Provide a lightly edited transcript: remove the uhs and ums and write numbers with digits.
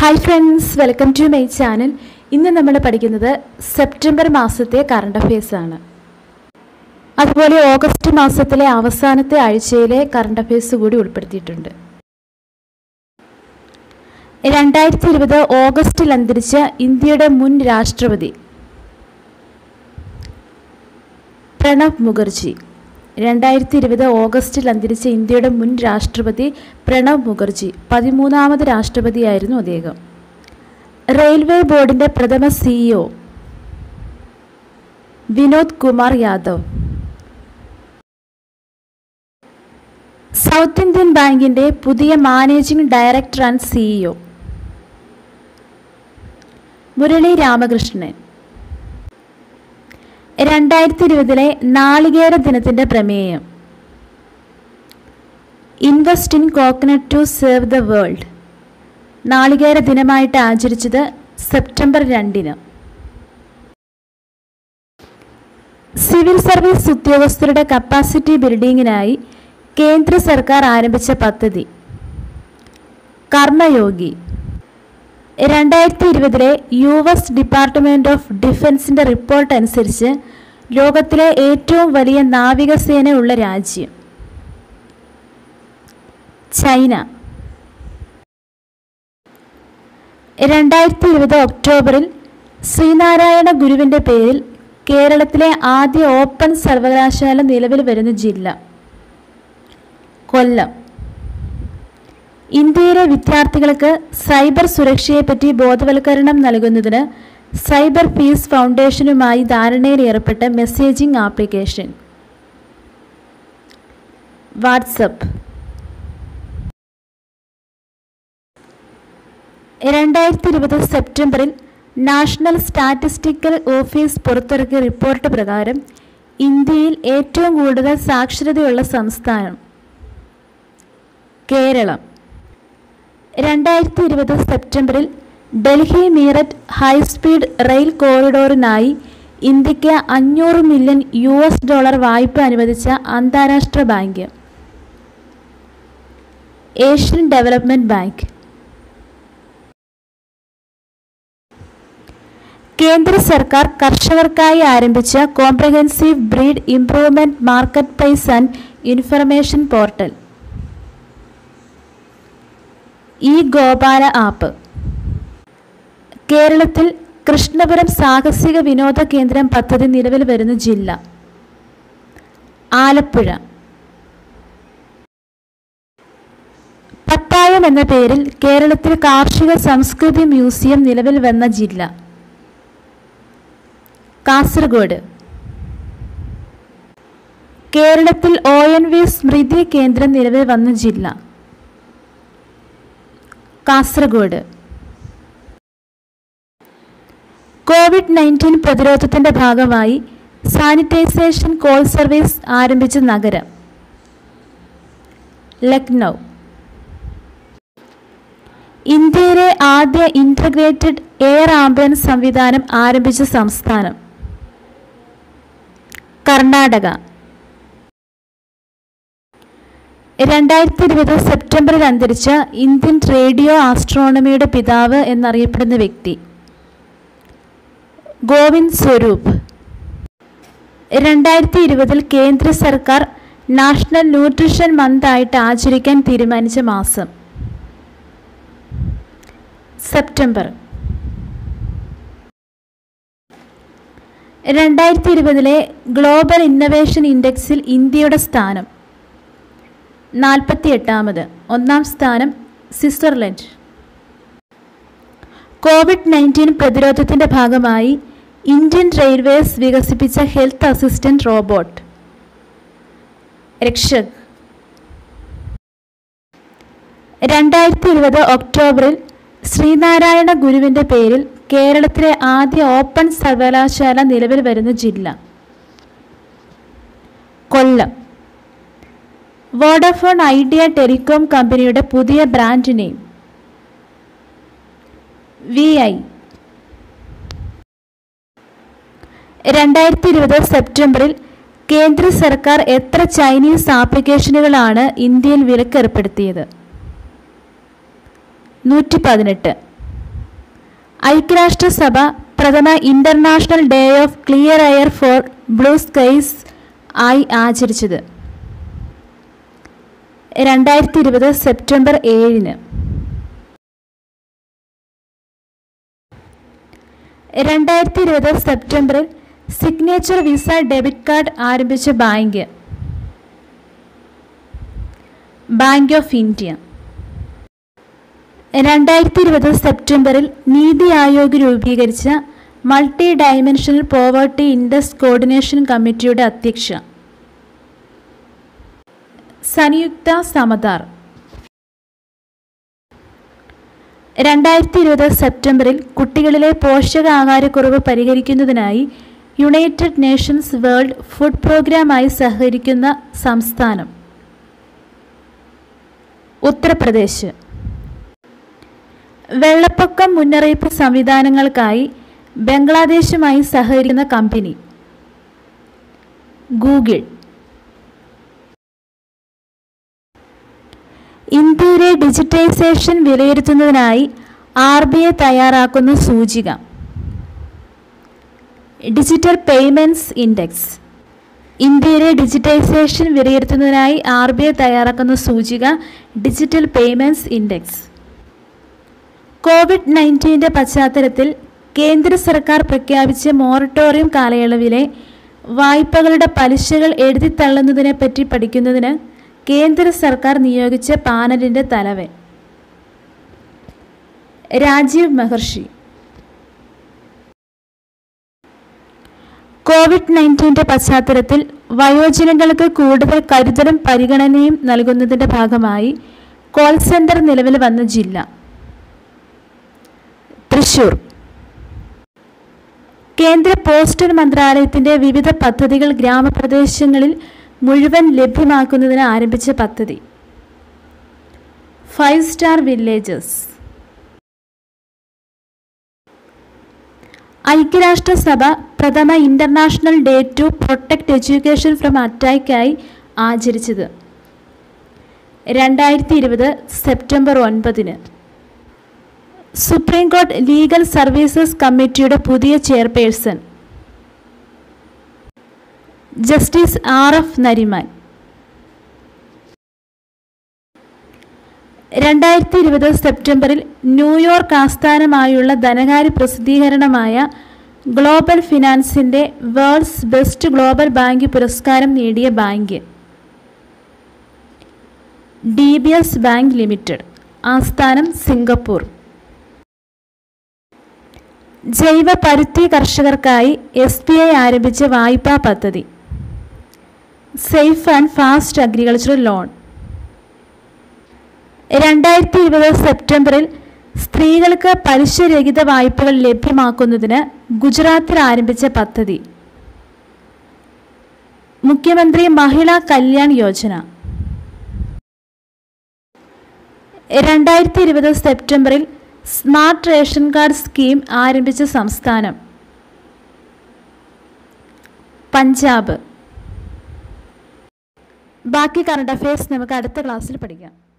Hi friends, welcome to my channel. ഇന്ന് നമ്മൾ പഠിക്കുന്നത് സെപ്റ്റംബർ മാസത്തെ കറണ്ട് അഫയേഴ്സ് ആണ്. അതുപോലെ ഓഗസ്റ്റ് മാസത്തിലെ അവസാനത്തെ ആഴ്ചയിലെ കറണ്ട് അഫയേഴ്സ് കൂടി ഉൾപ്പെടുത്തിയിട്ടുണ്ട്. 2020 ഓഗസ്റ്റിൽ അന്തരിച്ച ഇന്ത്യയുടെ മുൻ രാഷ്ട്രപതി പ്രണബ് മുഖർജി. 2020 ഓഗസ്റ്റിൽ അന്തരിച്ച ഇന്ത്യയുടെ മുൻ രാഷ്ട്രപതി പ്രണബ് മുഖർജി 13ാമത് രാഷ്ട്രപതിയായിരുന്നു അദ്ദേഹം. റെയിൽവേ ബോർഡിൻ്റെ പ്രഥമ CEO Vinod Kumar Yadav. South Indian ബാങ്കിൻ്റെ പുതിയ managing director and CEO Murali Ramakrishnan. 2020 നാളികേര ദിനത്തിൻ്റെ പ്രമേയം invest in coconut to save the world. നാളികേര ദിനമായിട്ട് ആചരിച്ചത് സെപ്റ്റംബർ 2. സിവിൽ സർവീസ് ഉദ്യോഗസ്ഥരുടെ കപ്പാസിറ്റി ബിൽഡിങ്ങിനായി കേന്ദ്ര സർക്കാർ ആരംഭിച്ച പദ്ധതി കർമ്മയോഗി. 2020 US ഡിപ്പാർട്ട്മെൻറ്റ് ഓഫ് ഡിഫൻസിൻ്റെ റിപ്പോർട്ട് അനുസരിച്ച് ലോകത്തിലെ ഏറ്റവും വലിയ നാവികസേന ഉള്ള രാജ്യം ചൈന. 2020 ഒക്ടോബറിൽ ശ്രീനാരായണ ഗുരുവിൻ്റെ പേരിൽ കേരളത്തിലെ ആദ്യ ഓപ്പൺ സർവകലാശാല നിലവിൽ വരുന്ന ജില്ല കൊല്ലം. ഇന്ത്യയിലെ വിദ്യാർത്ഥികൾക്ക് സൈബർ സുരക്ഷയെപ്പറ്റി ബോധവൽക്കരണം നൽകുന്നതിന് സൈബർ പീസ് ഫൗണ്ടേഷനുമായി ധാരണയിൽ ഏർപ്പെട്ട മെസ്സേജിംഗ് ആപ്ലിക്കേഷൻ വാട്സപ്പ്. 2020 സെപ്റ്റംബറിൽ നാഷണൽ സ്റ്റാറ്റിസ്റ്റിക്കൽ ഓഫീസ് പുറത്തിറക്കിയ റിപ്പോർട്ട് പ്രകാരം ഇന്ത്യയിൽ ഏറ്റവും കൂടുതൽ സാക്ഷരതയുള്ള സംസ്ഥാനം കേരളം. 2020 സെപ്റ്റംബറിൽ ഡൽഹി മീററ്റ് ഹൈസ്പീഡ് റെയിൽ കോറിഡോറിനായി ഇന്ത്യക്ക് $500 മില്യൺ വായ്പ അനുവദിച്ച അന്താരാഷ്ട്ര ബാങ്ക് ഏഷ്യൻ ഡെവലപ്മെൻറ്റ് ബാങ്ക്. കേന്ദ്ര സർക്കാർ കർഷകർക്കായി ആരംഭിച്ച comprehensive breed improvement marketplace and information portal e Gopala app. കേരളത്തിൽ കൃഷ്ണപുരം സാഹസിക വിനോദ കേന്ദ്രം പദ്ധതി നിലവിൽ വരുന്ന ജില്ല ആലപ്പുഴ. പട്ടായം എന്ന പേരിൽ കേരളത്തിൽ കാർഷിക സംസ്കൃതി മ്യൂസിയം നിലവിൽ വന്ന ജില്ല കാസർഗോഡ്. കേരളത്തിൽ ONV സ്മൃതി കേന്ദ്രം നിലവിൽ വന്ന ജില്ല കാസർഗോഡ്. COVID-19 പ്രതിരോധത്തിൻ്റെ ഭാഗമായി സാനിറ്റൈസേഷൻ കോൾ സർവീസ് ആരംഭിച്ച നഗരം ലക്നൗ. ഇന്ത്യയിലെ ആദ്യ ഇൻ്റഗ്രേറ്റഡ് എയർ ആംബുലൻസ് സംവിധാനം ആരംഭിച്ച സംസ്ഥാനം കർണാടക. 2020 സെപ്റ്റംബറിൽ അന്തരിച്ച ഇന്ത്യൻ റേഡിയോ ആസ്ട്രോണമിയുടെ പിതാവ് എന്നറിയപ്പെടുന്ന വ്യക്തി ഗോവിന്ദ് സ്വരൂപ്. 2020 കേന്ദ്ര സർക്കാർ നാഷണൽ ന്യൂട്രീഷൻ മന്ത് ആയിട്ട് ആചരിക്കാൻ തീരുമാനിച്ച മാസം സെപ്റ്റംബർ. 2020 ഗ്ലോബൽ ഇന്നൊവേഷൻ ഇൻഡെക്സിൽ ഇന്ത്യയുടെ സ്ഥാനം 48ാമത്. 1ാം സ്ഥാനം സ്വിറ്റ്സർലൻഡ്. COVID-19 പ്രതിരോധത്തിൻ്റെ ഭാഗമായി ഇന്ത്യൻ റെയിൽവേസ് വികസിപ്പിച്ച ഹെൽത്ത് അസിസ്റ്റന്റ് റോബോട്ട് രക്ഷക്. 2020 ഒക്ടോബറിൽ ശ്രീനാരായണ ഗുരുവിൻ്റെ പേരിൽ കേരളത്തിലെ ആദ്യ ഓപ്പൺ സർവകലാശാല നിലവിൽ വരുന്ന ജില്ല കൊല്ലം. വോഡഫോൺ ഐഡിയ ടെലികോം കമ്പനിയുടെ പുതിയ ബ്രാൻഡ് നെയിം VI. 2020 സെപ്റ്റംബറിൽ കേന്ദ്ര സർക്കാർ എത്ര ചൈനീസ് ആപ്ലിക്കേഷനുകളാണ് ഇന്ത്യയിൽ വിലക്കേർപ്പെടുത്തിയത്? 118. ഐക്യരാഷ്ട്രസഭ പ്രഥമ international day of clear air for blue skies ആയി ആചരിച്ചത്? 2020 സെപ്റ്റംബർ 7. 2020 സെപ്റ്റംബറിൽ സിഗ്നേച്ചർ വിസ ഡെബിറ്റ് കാർഡ് ആരംഭിച്ച ബാങ്ക്? Bank of India. 2020 സെപ്റ്റംബറിൽ നീതി ആയോഗ് രൂപീകരിച്ച multi dimensional poverty index coordination കമ്മിറ്റിയുടെ അധ്യക്ഷ? സംയുക്ത സമദാർ. 2020 സെപ്റ്റംബറിൽ കുട്ടികളിലെ പോഷകാഹാരക്കുറവ് പരിഹരിക്കുന്നതിനായി യുണൈറ്റഡ് നേഷൻസ് വേൾഡ് ഫുഡ് പ്രോഗ്രാമായി സഹകരിക്കുന്ന സംസ്ഥാനം? ഉത്തർപ്രദേശ്. വെള്ളപ്പൊക്കം മുന്നറിയിപ്പ് സംവിധാനങ്ങൾക്കായി ബംഗ്ലാദേശുമായി സഹകരിക്കുന്ന കമ്പനി? ഗൂഗിൾ. ഇന്ത്യയിലെ ഡിജിറ്റൈസേഷൻ വിലയിരുത്തുന്നതിനായി RBI തയ്യാറാക്കുന്ന സൂചിക? Digital payments index. ഇന്ത്യയിലെ ഡിജിറ്റൈസേഷൻ വിലയിരുത്തുന്നതിനായി RBI തയ്യാറാക്കുന്ന സൂചിക ഡിജിറ്റൽ പേയ്മെൻറ്റ്സ് ഇൻഡെക്സ്. COVID-19 പശ്ചാത്തലത്തിൽ കേന്ദ്ര സർക്കാർ പ്രഖ്യാപിച്ച മൊറട്ടോറിയം കാലയളവിലെ വായ്പകളുടെ പലിശകൾ എഴുതിത്തള്ളുന്നതിനെപ്പറ്റി പഠിക്കുന്നതിന് കേന്ദ്ര സർക്കാർ നിയോഗിച്ച പാനലിൻ്റെ തലവൻ? രാജീവ് മഹർഷി. COVID-19 പശ്ചാത്തലത്തിൽ വയോജനങ്ങൾക്ക് കൂടുതൽ കരുതലും പരിഗണനയും നൽകുന്നതിൻ്റെ ഭാഗമായി കോൾ സെൻ്റർ നിലവിൽ വന്ന ജില്ല? തൃശൂർ. കേന്ദ്ര പോസ്റ്റൽ മന്ത്രാലയത്തിൻ്റെ വിവിധ പദ്ധതികൾ ഗ്രാമപ്രദേശങ്ങളിൽ മുഴുവൻ ലഭ്യമാക്കുന്നതിന് ആരംഭിച്ച പദ്ധതി? 5 സ്റ്റാർ വില്ലേജസ്. ഐക്യരാഷ്ട്രസഭ പ്രഥമ international day to protect education from അറ്റാക്കായി ആചരിച്ചത്? 2020 സെപ്റ്റംബർ 9. സുപ്രീം കോടതി ലീഗൽ സർവീസസ് കമ്മിറ്റിയുടെ പുതിയ ചെയർപേഴ്സൺ? Justice RF Nariman. 2020 സെപ്റ്റംബറിൽ ന്യൂയോർക്ക് ആസ്ഥാനമായുള്ള ധനകാര്യ പ്രസിദ്ധീകരണമായ ഗ്ലോബൽ ഫിനാൻസിൻ്റെ വേൾഡ്സ് ബെസ്റ്റ് ഗ്ലോബൽ ബാങ്ക് പുരസ്കാരം നേടിയ ബാങ്ക്? DBS bank limited. ആസ്ഥാനം സിംഗപ്പൂർ. ജൈവ പരുത്തി കർഷകർക്കായി SBI ആരംഭിച്ച വായ്പാ പദ്ധതി? Safe and fast agricultural loan. 2020 സെപ്റ്റംബറിൽ സ്ത്രീകൾക്ക് പലിശരഹിത വായ്പകൾ ലഭ്യമാക്കുന്നതിന് ഗുജറാത്തിൽ ആരംഭിച്ച പദ്ധതി? മുഖ്യമന്ത്രി മഹിളാ കല്യാൺ യോജന. 2020 സെപ്റ്റംബറിൽ സ്മാർട്ട് റേഷൻ കാർഡ് സ്കീം ആരംഭിച്ച സംസ്ഥാനം? പഞ്ചാബ്. ബാക്കി കറണ്ട് അഫയേഴ്സ് നമുക്ക് അടുത്ത ക്ലാസ്സിൽ പഠിക്കാം.